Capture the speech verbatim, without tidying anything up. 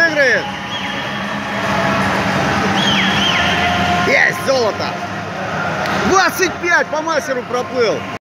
выиграет. Есть золото. двадцать пять по мастеру проплыл.